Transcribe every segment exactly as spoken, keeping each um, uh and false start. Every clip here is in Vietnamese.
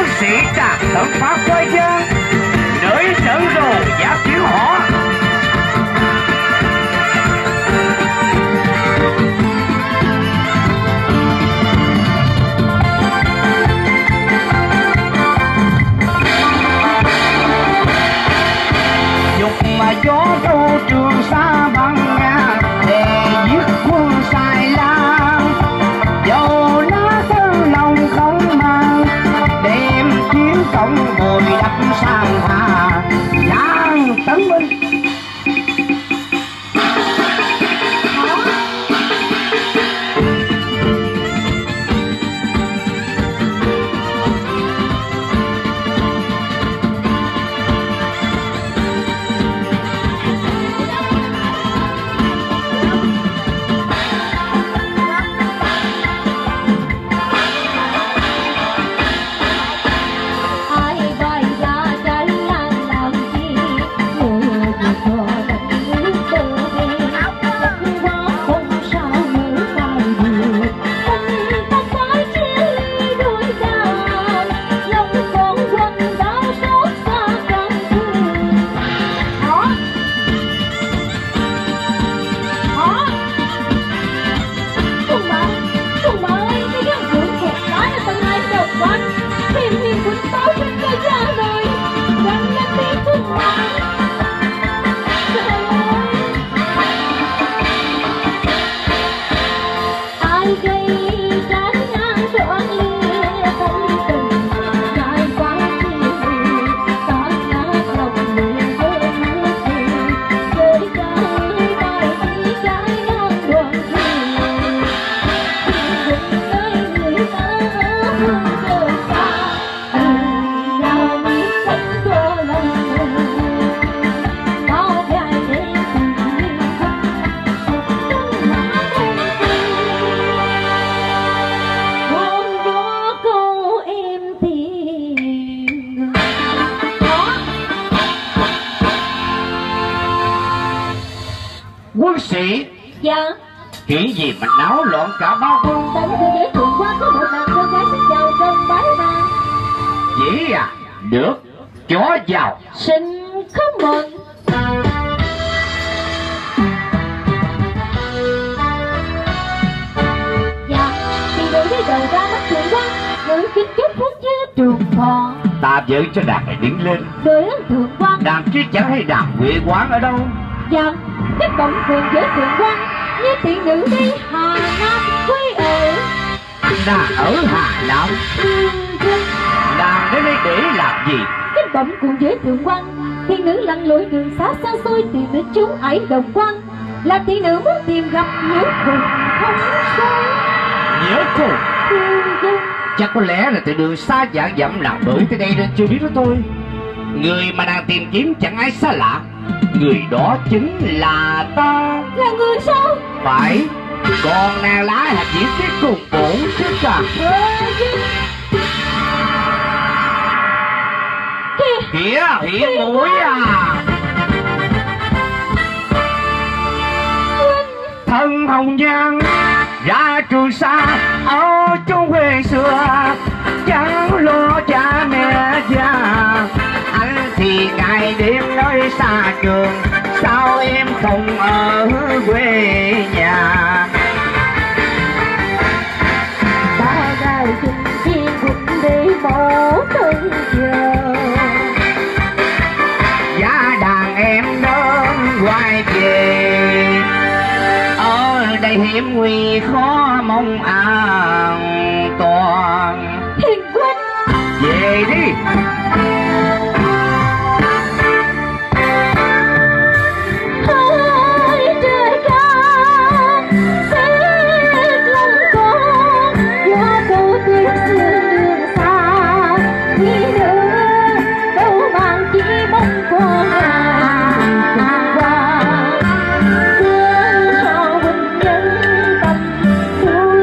Quân sĩ tràn tận phát quay dân, nơi trận đồ giáp chiến họ. Mà gió thu trường xa băng nga để giết quân xài lan, dầu lá thân lòng không mang đêm chiến công bồi đắp sang hà giang tấn binh. Quân sĩ. Dạ. Chuyện gì mà náo loạn cả ba quân? Tại vì dễ thường quá có một nàng con gái xin chào trong bái mà. Dĩ à? Được, chó vào. Xin khóc mừng. Dạ, thì đội đi đầu ra mắt trường quan, nữ kính chúc phúc chứ trường thọ. Ta vợ cho đàn này đứng lên. Đội ơn thượng quan. Đàn kia chẳng hay đàn quê quán ở đâu? Dạ, các bổng phường với thượng quan, như thị nữ đi Hà Nam quê ở. Đàn ở Hà Nam? Đàn đến đây để làm gì? Các bổng cùng với thượng quan, thị nữ lặn lội đường xa xa xôi tìm đến chúng ấy đồng quan. Là thị nữ muốn tìm gặp nhớ cùng không sai. Nhớ cùng? Chắc có lẽ là từ đường xa dạ dặm làm bởi tới đây nên chưa biết đó tôi. Người mà đang tìm kiếm chẳng ai xa lạ. Người đó chính là ta. Là người sao? Phải. Còn nàng lá hạt diễn tiết cùng bổn chứ cả. Kìa Kìa hiện mũi à. Thân hồng nhan ra trường xa ở chốn quê xưa, chẳng lo cha mẹ già. Anh thì ngày đêm nơi xa trường, sao em không ở quê nhà? Ta gái tình chiên cũng để bỏ thân giờ. Giá đàn em đơn quay về, ở đây hiểm nguy khó mong an toàn. Hiền huynh Về đi.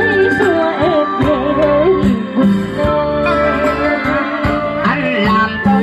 Anh làm tôi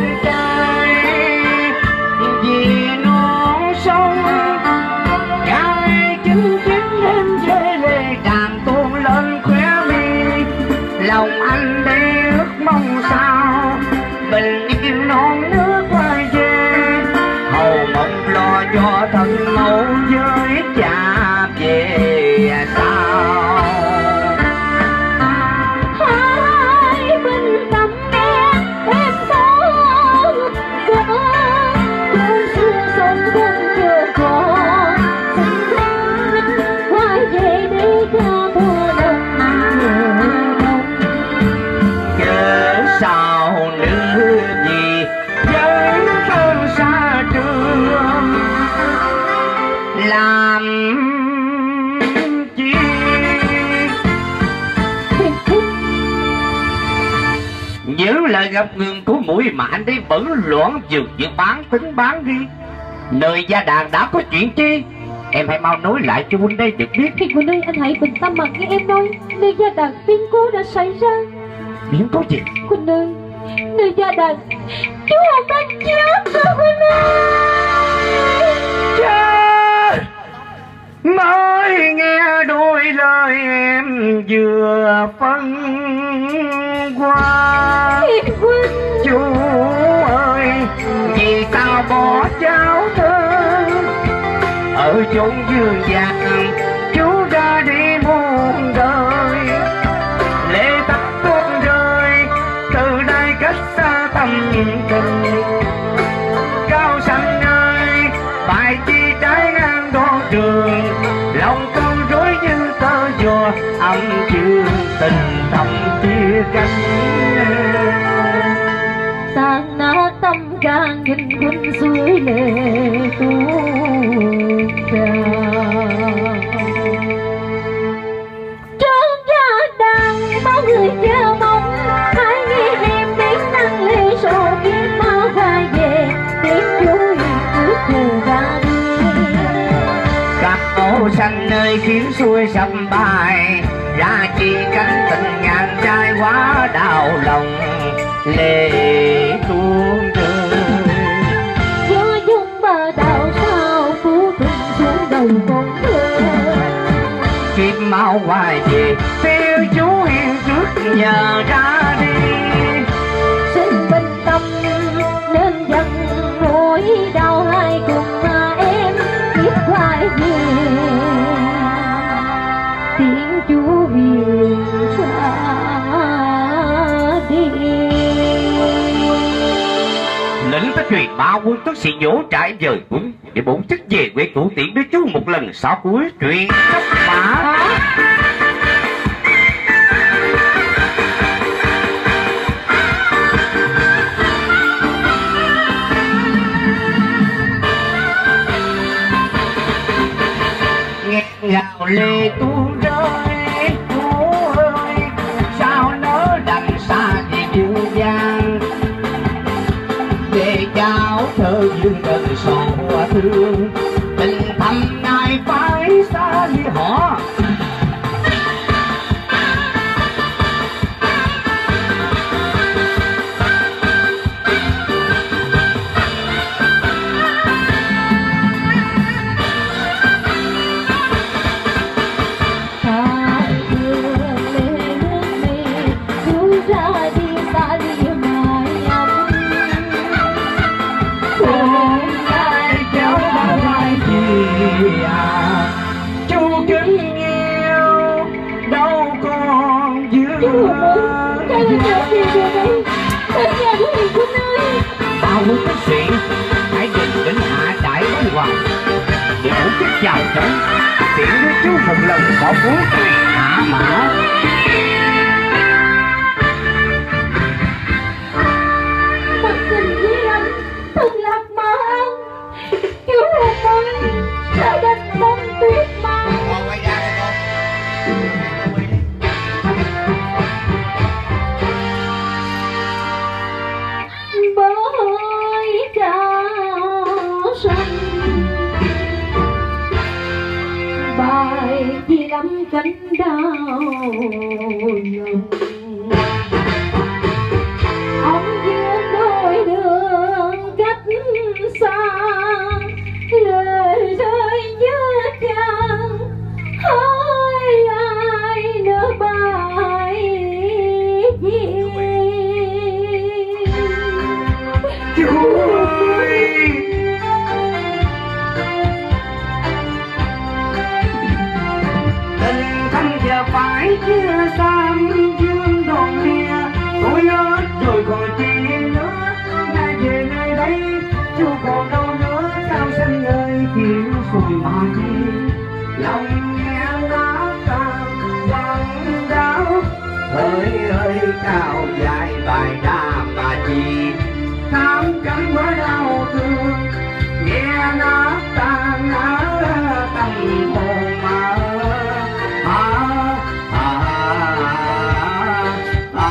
sao nữ gì vẫn không xa trường làm chi. Nhớ lời gặp gương của mũi mạn đi bẩn loạn dược dược bán tính bán đi. Nơi gia đàn đã có chuyện chi? Em hãy mau nói lại cho huynh đây được biết. Thì huynh ơi, anh hãy bình tâm mà nghe em nói. Nơi gia đàn biến cố đã xảy ra. Biến cố gì? Huynh ơi, nơi gia đàn chú Hồng đang chết rồi huynh ơi. Chết! Mới nghe đôi lời em vừa phân qua. Hiền huynh, Chú ơi, vì sao bỏ cháu thơ ở chốn dương vàng, chú ra đi muôn đời. Lệ tắt tuôn rơi từ đây cách xa tâm tình. Cao xanh ơi, bài chi trái ngang con đường, lòng con rối như tơ dùa âm chương tình thầm chia cánh. tan nát tâm can nghìn quân suối lệ tuôn trào. Trong gia đàn bao người chờ mong, hãy nghe em đến năng lê sầu kiếm mau khai về, tiếng vui cứ từ ra đi. Các ô xanh nơi khiến xuôi sập bài, ra chi cánh tình ngàn trai quá đau lòng lệ tuôn rơi. Gió dung bờ đào sao phú tình xuống đầu con thơ. Kịp mau hoài về tiêu chú hiền trước nhờ ra đi. Xin bình tâm nên dần nỗi đau hai cùng mà em biết phải về. Tiếng chú hiền xa đi. Lĩnh tới truyền ba quân tức sĩ nhổ trại dời quân để bổn chức về quê cũ tiễn đứa chú một lần sau cuối truyền cấp mã. Nghe gào lệ tuôn rơi, chú ơi sao nỡ đành xa về dương gian. Về cháu thơ dương gần sầu thương, tình thầm nay phải xa ly họ. Bao quân tất sĩ hãy dừng đến hạ đại bắn hoàng để bổn chức chào đón tiễn đứa chú một lần bỏ vốn truyền hạ mã. Thật tình với anh thật lạc mang, chú Hồng ơi sao đành bông tuyết mang. Quay ra đây con. Bởi cao xanh bài chi lắm cánh đau lòng. Ông giữa đôi đường cách xa, lời rơi như trăng hỏi ai nữa bài gì. Chú ơi, tình thâm giờ phải chia xa. nát tan nát tâm hồn mà à à à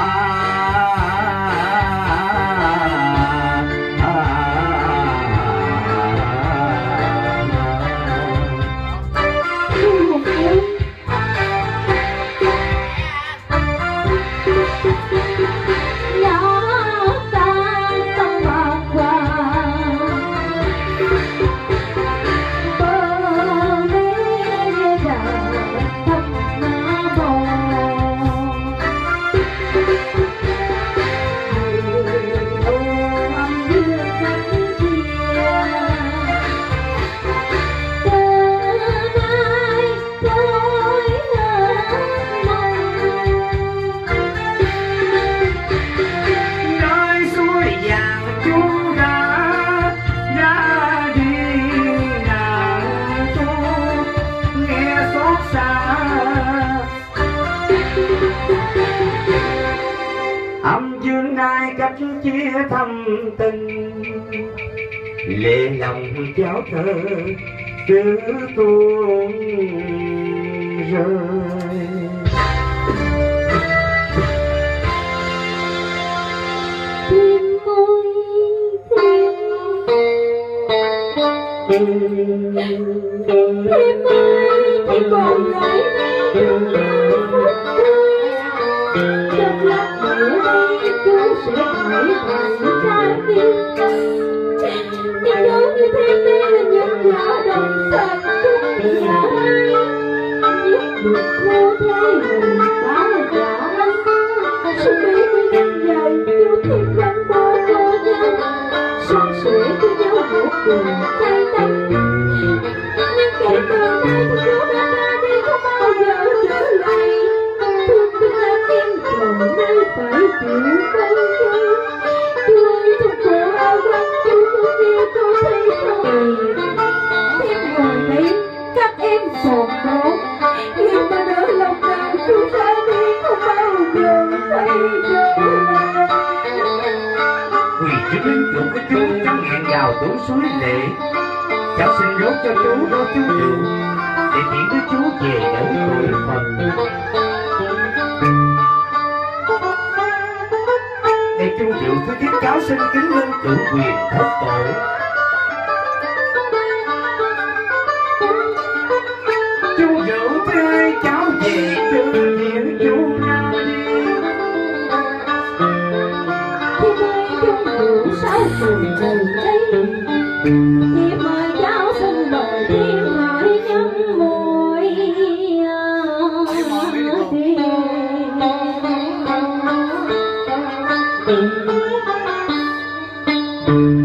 âm dương nay cách chia thâm tình lệ lòng cháu thơ cứ tuôn rơi. Thêm môi thêm môi thì còn gái trong phút trong lát nữa đây chú sẽ hỏi bạn trai đi nhưng dấu như thế đây là những giả đồng sạch chung giả nhất được cô thấy mình báo giả sự bí của nhân dài yêu thêm gắn bó cô nhau son sẻ với nhau một cùng tay tâm nhưng kể từ nay thì chú đã ra đi không bao giờ trở lại thương tôi đã tiếng rồi nay phải chịu quay chơi chú ơi trong cổ áo quanh chú có nghe tôi thấy không em ngồi đấy các em sồn đổ nhưng mà đỡ lòng nào chú ra đi không bao giờ thấy trở lại. Quỳ trước linh chủ của chú trong hẹn vào tuổi suối lệ, cháu xin rốt cho chú đó chú rượu để tiễn với chú về đỡ tuổi Phật. Để chú rượu thứ thiết cháu xin kính lên chủ quyền thất tổ. Chú rượu thứ hai cháu về trừ thiện chú nhau đi. Sao cùng từ đây thì mời cháu xin mời thiên hải nhân mùi đi.